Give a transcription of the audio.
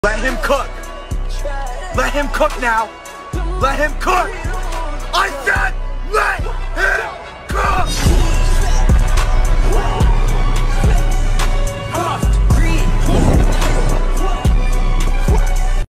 Let him cook. Let him cook now. Let him cook. I said let